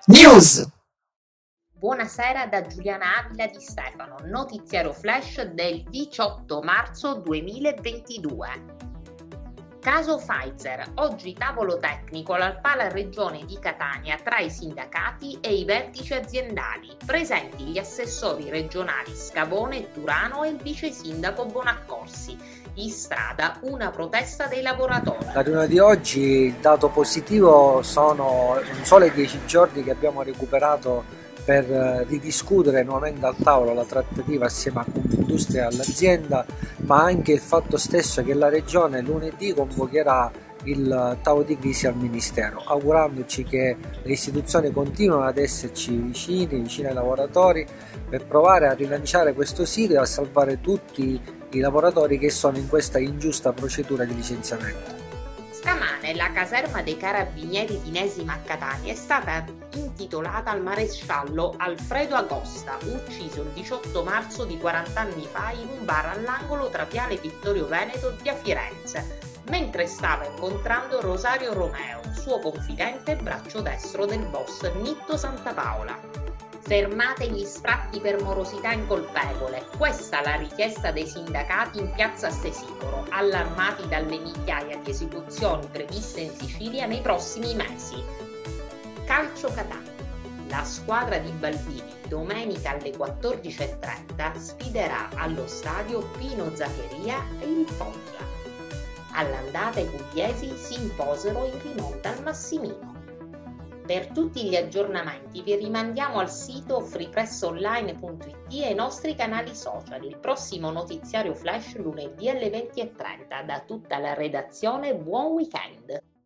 News. Buonasera da Giuliana Avila Di Stefano, notiziario flash del 18 marzo 2022. Caso Pfizer, oggi tavolo tecnico alla Pala Regione di Catania tra i sindacati e i vertici aziendali, presenti gli assessori regionali Scavone e Turano e il vice sindaco Bonaccorsi. In strada una protesta dei lavoratori. La riunione di oggi, il dato positivo sono non solo i 10 giorni che abbiamo recuperato per ridiscutere nuovamente al tavolo la trattativa assieme a Confindustria e all'azienda, ma anche il fatto stesso che la Regione lunedì convocherà il tavolo di crisi al Ministero, augurandoci che le istituzioni continuino ad esserci vicine ai lavoratori per provare a rilanciare questo sito e a salvare tutti i lavoratori che sono in questa ingiusta procedura di licenziamento. Stamane la caserma dei Carabinieri di Nesima a Catania è stata intitolata al maresciallo Alfredo Agosta, ucciso il 18 marzo di 40 anni fa in un bar all'angolo tra Piale Vittorio Veneto e via Firenze, mentre stava incontrando Rosario Romeo, suo confidente e braccio destro del boss Nitto Santapaola. Fermate gli sfratti per morosità incolpevole, questa la richiesta dei sindacati in piazza Stesicoro, allarmati dalle migliaia di esecuzioni previste in Sicilia nei prossimi mesi. Calcio Catania. La squadra di Balbini domenica alle 14:30 sfiderà allo stadio Pino Zaccheria e il Foggia. All'andata i pugliesi si imposero in rimonta al Massimino. Per tutti gli aggiornamenti vi rimandiamo al sito freepressonline.it e ai nostri canali social. Il prossimo notiziario flash lunedì alle 20:30. Da tutta la redazione buon weekend!